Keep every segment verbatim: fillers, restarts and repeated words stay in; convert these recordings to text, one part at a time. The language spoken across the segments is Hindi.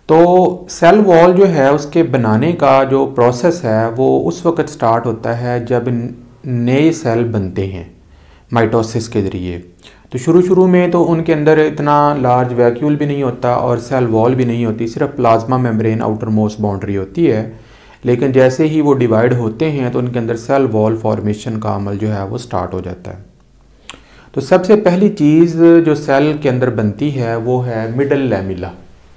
तो सेल वॉल जो है उसके बनाने का जो प्रोसेस है वो उस वक्त स्टार्ट होता है जब नए सेल बनते हैं माइटोसिस के ज़रिए। तो शुरू शुरू में तो उनके अंदर इतना लार्ज वैक्यूल भी नहीं होता और सेल वॉल भी नहीं होती, सिर्फ plasma membrane outer most boundary होती है। लेकिन जैसे ही वो डिवाइड होते हैं तो उनके अंदर सेल वॉल फॉर्मेशन का अमल जो है वो स्टार्ट हो जाता है। तो सबसे पहली चीज़ जो सेल के अंदर बनती है वो है मिडल लैमिला।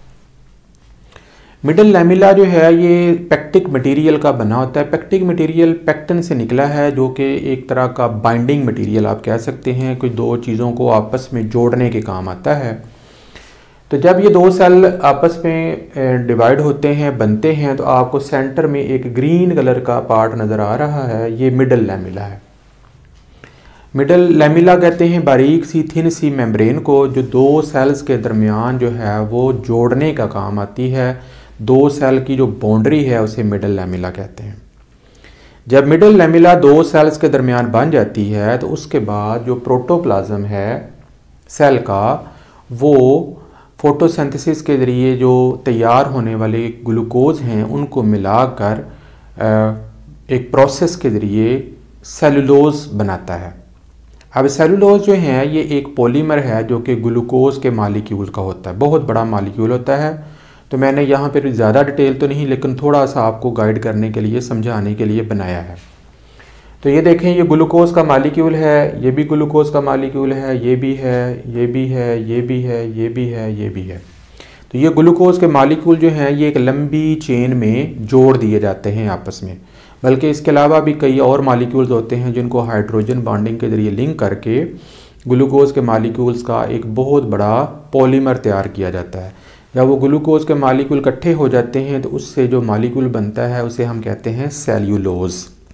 मिडल लैमिला जो है ये पेक्टिक मटेरियल का बना होता है। पेक्टिक मटेरियल पेक्टिन से निकला है, जो कि एक तरह का बाइंडिंग मटेरियल आप कह सकते हैं, कोई दो चीज़ों को आपस में जोड़ने के काम आता है। तो जब ये दो सेल आपस में डिवाइड होते हैं, बनते हैं, तो आपको सेंटर में एक ग्रीन कलर का पार्ट नज़र आ रहा है, ये मिडल लैमिला है। मिडल लैमिला कहते हैं बारीक सी थिन सी मेम्ब्रेन को, जो दो सेल्स के दरमियान जो है वो जोड़ने का काम आती है। दो सेल की जो बाउंड्री है उसे मिडल लैमिला कहते हैं। जब मिडल लैमिला दो सेल्स के दरमियान बन जाती है तो उसके बाद जो प्रोटोप्लाज्म है सेल का, वो फोटोसिंथेसिस के ज़रिए जो तैयार होने वाले ग्लूकोज हैं उनको मिलाकर एक प्रोसेस के ज़रिए सेलुलोज बनाता है। अब सेलुलोज जो है ये एक पॉलीमर है जो कि ग्लूकोज के मालिक्यूल का होता है, बहुत बड़ा मालिक्यूल होता है। तो मैंने यहाँ पर ज़्यादा डिटेल तो नहीं, लेकिन थोड़ा सा आपको गाइड करने के लिए, समझाने के लिए बनाया है। तो ये देखें, ये ग्लूकोज का मालिक्यूल है, ये भी ग्लूकोज का मालिक्यूल है, ये भी है, ये भी है, ये भी है, ये भी है, ये भी है। तो ये ग्लूकोज के मालिक्यूल जो हैं ये एक लंबी चेन में जोड़ दिए जाते हैं आपस में। बल्कि इसके अलावा भी कई और मालिक्यूल्स होते हैं जिनको हाइड्रोजन बॉन्डिंग के ज़रिए लिंक करके ग्लूकोज के मालिक्यूल्स का एक बहुत बड़ा पॉलीमर तैयार किया जाता है। जब वो ग्लूकोज के मालिक्यूल इकट्ठे हो जाते हैं तो उससे जो मालिक्यूल बनता है उसे हम कहते हैं सेल्यूलोज।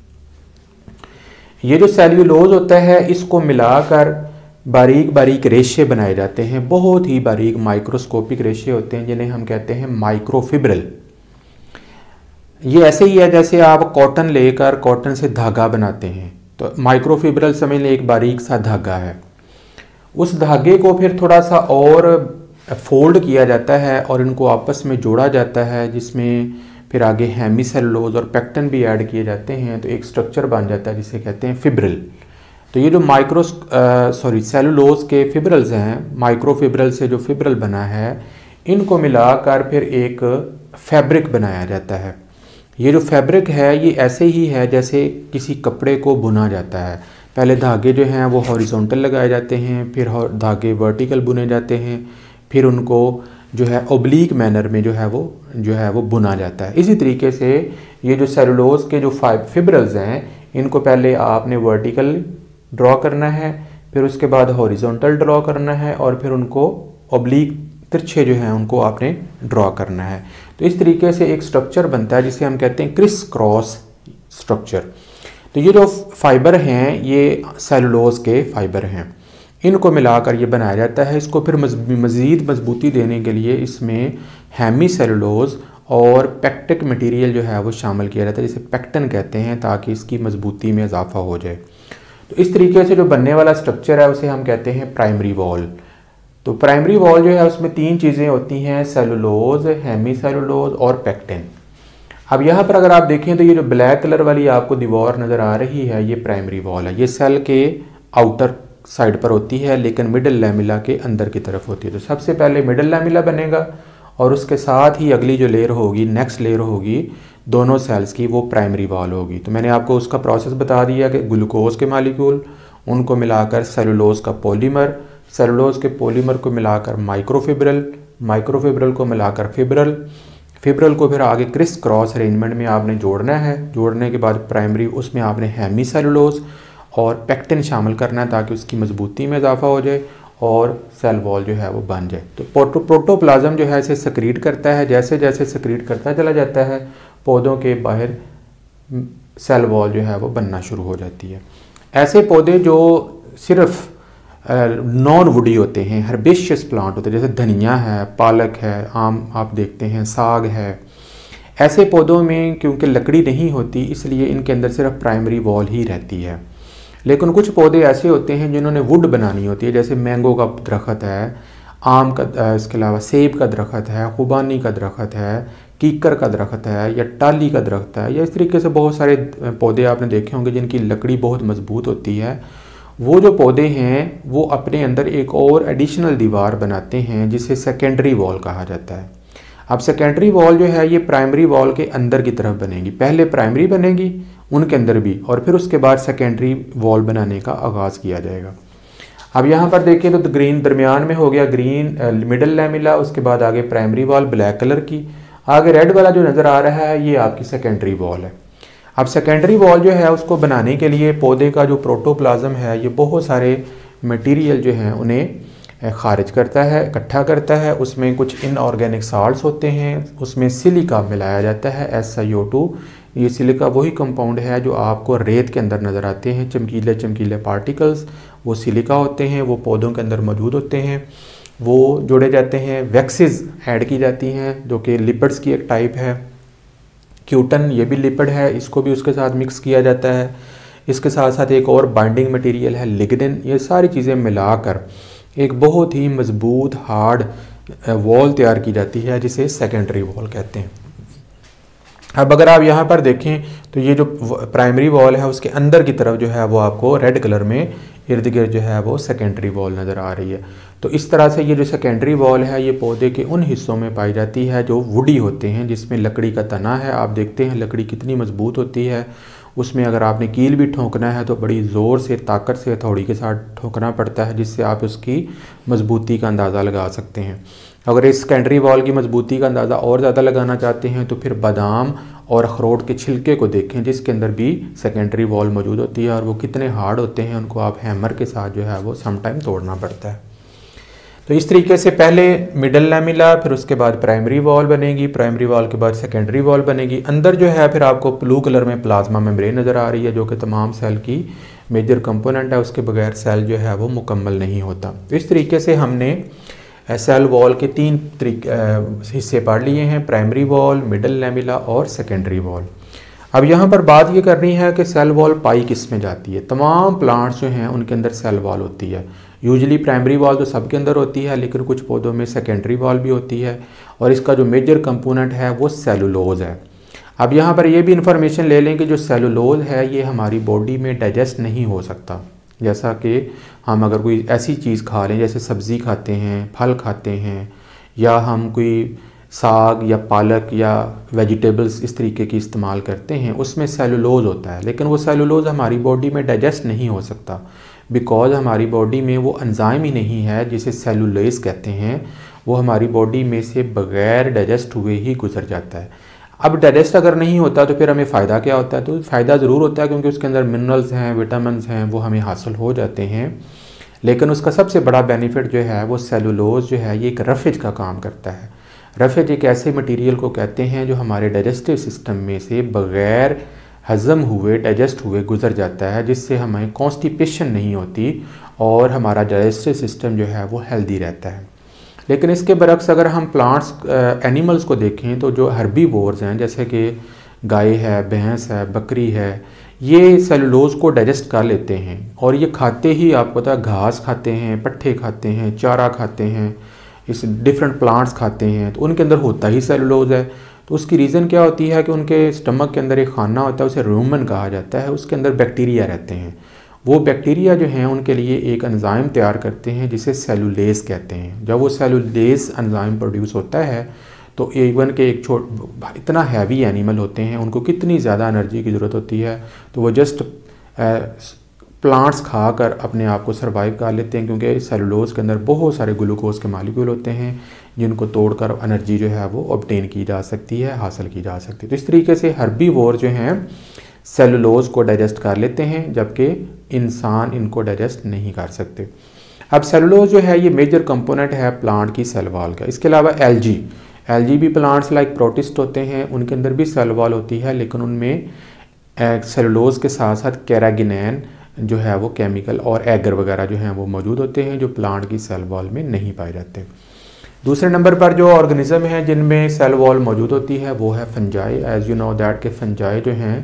ये जो सेल्यूलोज होता है इसको मिलाकर बारीक बारीक रेशे बनाए जाते हैं, बहुत ही बारीक माइक्रोस्कोपिक रेशे होते हैं जिन्हें हम कहते हैं माइक्रोफिब्रिल। ये ऐसे ही है जैसे आप कॉटन लेकर कॉटन से धागा बनाते हैं, तो माइक्रोफिब्रिल समझ लें एक बारीक सा धागा है। उस धागे को फिर थोड़ा सा और फोल्ड किया जाता है और इनको आपस में जोड़ा जाता है, जिसमें फिर आगे हेमीसेलुलोज और पेक्टिन भी ऐड किए जाते हैं, तो एक स्ट्रक्चर बन जाता है जिसे कहते हैं फिब्रिल। तो ये जो माइक्रो सॉरी सेलुलोज के फिब्रिल्स हैं, माइक्रोफिब्रिल से जो फिब्रिल बना है, इनको मिलाकर फिर एक फैब्रिक बनाया जाता है। ये जो फैब्रिक है ये ऐसे ही है जैसे किसी कपड़े को बुना जाता है। पहले धागे जो हैं वो हॉरिजॉन्टल लगाए जाते हैं, फिर धागे वर्टिकल बुने जाते हैं, फिर उनको जो है ओब्लीक मैनर में जो है वो जो है वो बुना जाता है। इसी तरीके से ये जो सेलुलोज के जो फिब्रिल्स हैं इनको पहले आपने वर्टिकल ड्रॉ करना है, फिर उसके बाद हॉरिजॉन्टल ड्रॉ करना है और फिर उनको ओब्लीक तिरछे जो हैं उनको आपने ड्रॉ करना है। तो इस तरीके से एक स्ट्रक्चर बनता है जिसे हम कहते हैं क्रिस क्रॉस स्ट्रक्चर। तो ये जो फाइबर हैं ये सेलुलोज के फाइबर हैं, इनको मिलाकर ये बनाया जाता है। इसको फिर मज़ीद मजबूती देने के लिए इसमें हेमीसेलुलोज और पेक्टिक मटेरियल जो है वो शामिल किया जाता है, जिसे पेक्टिन कहते हैं, ताकि इसकी मजबूती में इजाफा हो जाए। तो इस तरीके से जो बनने वाला स्ट्रक्चर है उसे हम कहते हैं प्राइमरी वॉल। तो प्राइमरी वॉल जो है उसमें तीन चीज़ें होती हैं, सेलुलोज, हेमीसेलुलोज और पेक्टिन। अब यहाँ पर अगर आप देखें तो ये जो ब्लैक कलर वाली आपको दीवार नज़र आ रही है ये प्राइमरी वॉल है। ये सेल के आउटर साइड पर होती है लेकिन मिडल लैमिला के अंदर की तरफ होती है। तो सबसे पहले मिडल लैमिला बनेगा और उसके साथ ही अगली जो लेयर होगी, नेक्स्ट लेयर होगी दोनों सेल्स की, वो प्राइमरी वॉल होगी। तो मैंने आपको उसका प्रोसेस बता दिया कि ग्लूकोज के मालिक्यूल, उनको मिलाकर सेलुलोज का पॉलीमर, सेलुलोज के पॉलीमर को मिलाकर माइक्रोफिब्रिल, माइक्रोफिब्रिल को मिलाकर फिब्रिल, फिब्रिल को फिर आगे क्रिस क्रॉस अरेंजमेंट में आपने जोड़ना है। जोड़ने के बाद प्राइमरी उसमें आपने हेमीसेलुलोज और पेक्टिन शामिल करना है ताकि उसकी मजबूती में इजाफा हो जाए और सेल वॉल जो है वो बन जाए। तो प्रोटो प्रोटोप्लाज्म जो है इसे सक्रीट करता है, जैसे जैसे सक्रीट करता चला जाता है पौधों के बाहर सेल वॉल जो है वो बनना शुरू हो जाती है। ऐसे पौधे जो सिर्फ नॉन वुडी होते हैं, हर्बेशियस प्लांट होते हैं, जैसे धनिया है, पालक है, आम आप देखते हैं, साग है, ऐसे पौधों में क्योंकि लकड़ी नहीं होती इसलिए इनके अंदर सिर्फ प्राइमरी वॉल ही रहती है। लेकिन कुछ पौधे ऐसे होते हैं जिन्होंने वुड बनानी होती है, जैसे मैंगो का दरख्त है, आम का, इसके अलावा सेब का दरख्त है, खुबानी का दरख्त है, कीकर का दरख्त है, या टाली का दरख्त है, या इस तरीके से बहुत सारे पौधे आपने देखे होंगे जिनकी लकड़ी बहुत मजबूत होती है। वो जो पौधे हैं वो अपने अंदर एक और एडिशनल दीवार बनाते हैं जिसे सेकेंडरी वॉल कहा जाता है। अब सेकेंडरी वॉल जो है ये प्राइमरी वॉल के अंदर की तरफ बनेगी, पहले प्राइमरी बनेगी उनके अंदर भी, और फिर उसके बाद सेकेंडरी वॉल बनाने का आगाज़ किया जाएगा। अब यहाँ पर देखें तो ग्रीन दरमियान में हो गया ग्रीन मिडल लैमिला, उसके बाद आगे प्राइमरी वॉल ब्लैक कलर की, आगे रेड वाला जो नज़र आ रहा है ये आपकी सेकेंडरी वॉल है। अब सेकेंडरी वॉल जो है उसको बनाने के लिए पौधे का जो प्रोटोप्लाज्म है ये बहुत सारे मटेरियल जो हैं उन्हें खारिज करता है, इकट्ठा करता है। उसमें कुछ इनऑर्गेनिक साल्ट्स होते हैं, उसमें सिलिका मिलाया जाता है, एस आई ओ टू। ये सिलिका वही कंपाउंड है जो आपको रेत के अंदर नज़र आते हैं, चमकीले चमकीले पार्टिकल्स, वो सिलिका होते हैं, वो पौधों के अंदर मौजूद होते हैं। वो जोड़े जाते हैं, वैक्सेस ऐड की जाती हैं जो कि लिपिड्स की एक टाइप है। क्यूटन ये भी लिपिड है, इसको भी उसके साथ मिक्स किया जाता है। इसके साथ साथ एक और बाइंडिंग मटेरियल है लिग्निन। ये सारी चीज़ें मिलाकर एक बहुत ही मजबूत हार्ड वॉल तैयार की जाती है जिसे सेकेंडरी वॉल कहते हैं। अब अगर आप यहाँ पर देखें तो ये जो प्राइमरी वॉल है उसके अंदर की तरफ जो है वो आपको रेड कलर में इर्द गिर्द जो है वो सेकेंडरी वॉल नज़र आ रही है। तो इस तरह से ये जो सेकेंडरी वॉल है ये पौधे के उन हिस्सों में पाई जाती है जो वुडी होते हैं, जिसमें लकड़ी का तना है। आप देखते हैं लकड़ी कितनी मजबूत होती है, उसमें अगर आपने कील भी ठोंकना है तो बड़ी ज़ोर से ताकत से हथौड़ी के साथ ठोंकना पड़ता है, जिससे आप उसकी मजबूती का अंदाज़ा लगा सकते हैं। अगर इस सेकेंडरी वॉल की मजबूती का अंदाज़ा और ज़्यादा लगाना चाहते हैं तो फिर बादाम और अखरोट के छिलके को देखें जिसके अंदर भी सेकेंडरी वॉल मौजूद होती है, और वो कितने हार्ड होते हैं, उनको आप हैमर के साथ जो है वो समटाइम तोड़ना पड़ता है। तो इस तरीके से पहले मिडल लैमिला, फिर उसके बाद प्राइमरी वॉल बनेगी, प्राइमरी वॉल के बाद सेकेंडरी वॉल बनेगी। अंदर जो है फिर आपको ब्लू कलर में प्लाज्मा मेम्ब्रेन नज़र आ रही है जो कि तमाम सेल की मेजर कंपोनेंट है, उसके बगैर सेल जो है वो मुकम्मल नहीं होता। तो इस तरीके से हमने सेल वॉल के तीन हिस्से पढ़ लिए हैं, प्राइमरी वॉल, मिडल लैमिला और सेकेंडरी वॉल। अब यहाँ पर बात ये करनी है कि सेल वॉल पाई किस में जाती है। तमाम प्लांट्स जो हैं उनके अंदर सेल वॉल होती है। यूजुअली प्राइमरी वॉल तो सबके अंदर होती है, लेकिन कुछ पौधों में सेकेंडरी वॉल भी होती है, और इसका जो मेजर कंपोनेंट है वो सेलुलोज है। अब यहाँ पर ये भी इंफॉर्मेशन ले लें कि जो सेलुलोज है ये हमारी बॉडी में डाइजेस्ट नहीं हो सकता। जैसा कि हम अगर कोई ऐसी चीज़ खा लें, जैसे सब्ज़ी खाते हैं, फल खाते हैं, या हम कोई साग या पालक या वेजिटेबल्स इस तरीके की इस्तेमाल करते हैं, उसमें सेलुलोज होता है, लेकिन वो सेलुलोज हमारी बॉडी में डाइजेस्ट नहीं हो सकता, बिकॉज़ हमारी बॉडी में वो एंजाइम ही नहीं है जिसे सेलुलेज कहते हैं। वो हमारी बॉडी में से बग़ैर डाइजेस्ट हुए ही गुजर जाता है। अब डाइजेस्ट अगर नहीं होता तो फिर हमें फ़ायदा क्या होता है? तो फ़ायदा ज़रूर होता है क्योंकि उसके अंदर मिनरल्स हैं, विटामिन्स हैं, वो हमें हासिल हो जाते हैं, लेकिन उसका सबसे बड़ा बेनिफिट जो है वो सेलुलोज जो है ये एक रफेज का काम करता है। रफेज एक ऐसे मटेरियल को कहते हैं जो हमारे डाइजेस्टिव सिस्टम में से बग़ैर हज़म हुए, डाइजेस्ट हुए गुजर जाता है, जिससे हमें कॉन्स्टिपेशन नहीं होती और हमारा डाइजेस्टिव सिस्टम जो है वो हेल्दी रहता है। लेकिन इसके बरक्स अगर हम प्लांट्स एनिमल्स को देखें तो जो हर्बीवोर्स हैं, जैसे कि गाय है, भैंस है, बकरी है, ये सेलुलोज को डाइजेस्ट कर लेते हैं, और ये खाते ही आपको पता है घास खाते हैं, पट्ठे खाते हैं, चारा खाते हैं, इस डिफरेंट प्लांट्स खाते हैं, तो उनके अंदर होता ही सेलुलोज है। तो उसकी रीज़न क्या होती है कि उनके स्टमक के अंदर एक खाना होता है, उसे रूमन कहा जाता है, उसके अंदर बैक्टीरिया रहते हैं। वो बैक्टीरिया जो हैं उनके लिए एक एंजाइम तैयार करते हैं जिसे सेलुलेज कहते हैं। जब वो सेलुलेज एंजाइम प्रोड्यूस होता है तो इवन के एक छोट इतना हैवी एनिमल होते हैं, उनको कितनी ज़्यादा एनर्जी की ज़रूरत होती है, तो वो जस्ट प्लांट्स खाकर अपने आप को सर्वाइव कर लेते हैं, क्योंकि सेलुलोज के अंदर बहुत सारे ग्लूकोज के मालिक्यूल होते हैं जिनको तोड़कर एनर्जी जो है वो ऑब्टेन की जा सकती है, हासिल की जा सकती है। तो इस तरीके से हर्बीवोर जो हैं सेलुलोज को डाइजेस्ट कर लेते हैं, जबकि इंसान इनको डाइजेस्ट नहीं कर सकते। अब सेलुलोज जो है ये मेजर कंपोनेंट है प्लांट की सेल वॉल का। इसके अलावा एल्गी एल्गी भी प्लांट्स लाइक प्रोटिस्ट होते हैं, उनके अंदर भी सेल वॉल होती है, लेकिन उनमें सेलुलोज के साथ साथ कैरागिनैन जो है वो केमिकल और एगर वगैरह जो हैं वो मौजूद होते हैं, जो प्लांट की सेल वॉल में नहीं पाए जाते। दूसरे नंबर पर जो ऑर्गेनिज्म हैं जिनमें सेल वॉल मौजूद होती है वो है fungi. As you know that के फंजाई जो हैं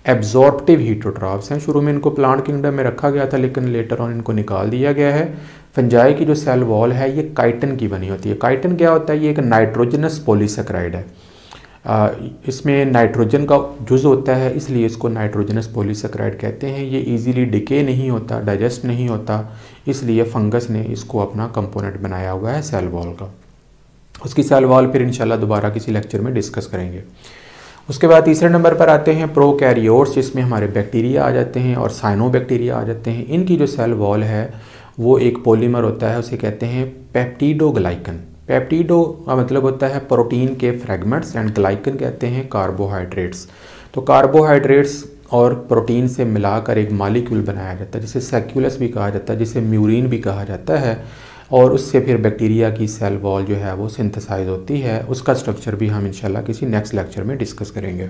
एब्जॉर्प्टिव हीटरोट्रॉफ्स हैं। शुरू में इनको प्लांट किंगडम में रखा गया था, लेकिन लेटर ऑन इनको निकाल दिया गया है। फंजाई की जो सेल वॉल है ये काइटिन की बनी होती है। काइटिन क्या होता है? ये एक नाइट्रोजनस पॉलीसेकेराइड है। आ, इसमें नाइट्रोजन का जुज़ होता है, इसलिए इसको नाइट्रोजनस पॉलीसेकेराइड कहते हैं। ये इजीली डिके नहीं होता, डाइजेस्ट नहीं होता, इसलिए फंगस ने इसको अपना कंपोनेंट बनाया हुआ है सेल वॉल का। उसकी सेल वॉल फिर इंशाल्लाह दोबारा किसी लेक्चर में डिस्कस करेंगे। उसके बाद तीसरे नंबर पर आते हैं प्रोकैरियोट्स, जिसमें हमारे बैक्टीरिया आ जाते हैं और साइनोबैक्टीरिया आ जाते हैं। इनकी जो सेल वॉल है वो एक पॉलीमर होता है, उसे कहते हैं पेप्टिडोग्लाइकन। पेप्टिडो का मतलब होता है प्रोटीन के फ्रेगमेंट्स एंड ग्लाइकन कहते हैं कार्बोहाइड्रेट्स। तो कार्बोहाइड्रेट्स और प्रोटीन से मिलाकर एक मॉलिक्यूल बनाया जाता है जिसे सैक्यूलस भी कहा जाता है, जिसे म्यूरिन भी कहा जाता है, और उससे फिर बैक्टीरिया की सेल वॉल जो है वो सिंथेसाइज होती है। उसका स्ट्रक्चर भी हम इंशाल्लाह किसी नेक्स्ट लेक्चर में डिस्कस करेंगे।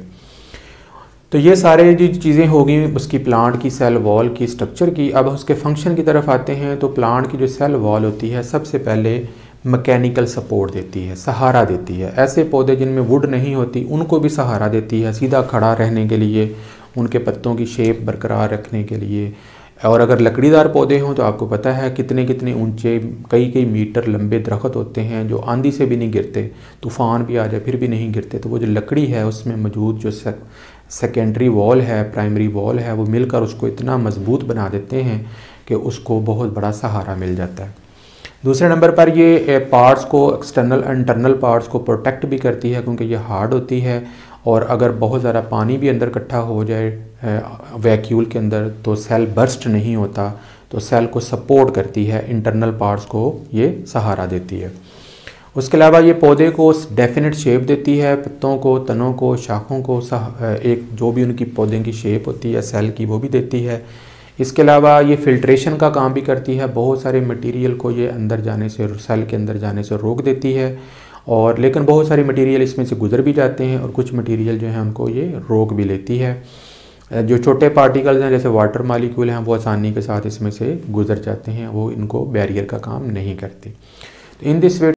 तो ये सारे जो चीज़ें होगी उसकी प्लांट की सेल वॉल की स्ट्रक्चर की। अब उसके फंक्शन की तरफ आते हैं। तो प्लांट की जो सेल वॉल होती है सबसे पहले मैकेनिकल सपोर्ट देती है, सहारा देती है। ऐसे पौधे जिनमें वुड नहीं होती उनको भी सहारा देती है, सीधा खड़ा रहने के लिए, उनके पत्तों की शेप बरकरार रखने के लिए। और अगर लकड़ीदार पौधे हों तो आपको पता है कितने कितने ऊंचे कई कई मीटर लंबे दरख्त होते हैं जो आंधी से भी नहीं गिरते, तूफ़ान भी आ जाए फिर भी नहीं गिरते। तो वो जो लकड़ी है उसमें मौजूद जो सेकेंडरी वॉल है, प्राइमरी वॉल है, वो मिलकर उसको इतना मजबूत बना देते हैं कि उसको बहुत बड़ा सहारा मिल जाता है। दूसरे नंबर पर ये पार्ट्स को, एक्सटर्नल इंटरनल पार्ट्स को प्रोटेक्ट भी करती है क्योंकि ये हार्ड होती है, और अगर बहुत ज़्यादा पानी भी अंदर इकट्ठा हो जाए वैक्यूल के अंदर तो सेल बर्स्ट नहीं होता, तो सेल को सपोर्ट करती है, इंटरनल पार्ट्स को ये सहारा देती है। उसके अलावा ये पौधे को डेफिनेट शेप देती है, पत्तों को, तनों को, शाखों को, एक जो भी उनकी पौधे की शेप होती है सेल की वो भी देती है। इसके अलावा ये फिल्ट्रेशन का काम भी करती है, बहुत सारे मटेरियल को ये अंदर जाने से, सेल के अंदर जाने से रोक देती है। और लेकिन बहुत सारे मटेरियल इसमें से गुजर भी जाते हैं और कुछ मटेरियल जो है उनको ये रोक भी लेती है। जो छोटे पार्टिकल्स हैं जैसे वाटर मॉलिक्यूल हैं वो आसानी के साथ इसमें से गुजर जाते हैं, वो इनको बैरियर का काम नहीं करते। तो इन दिस वे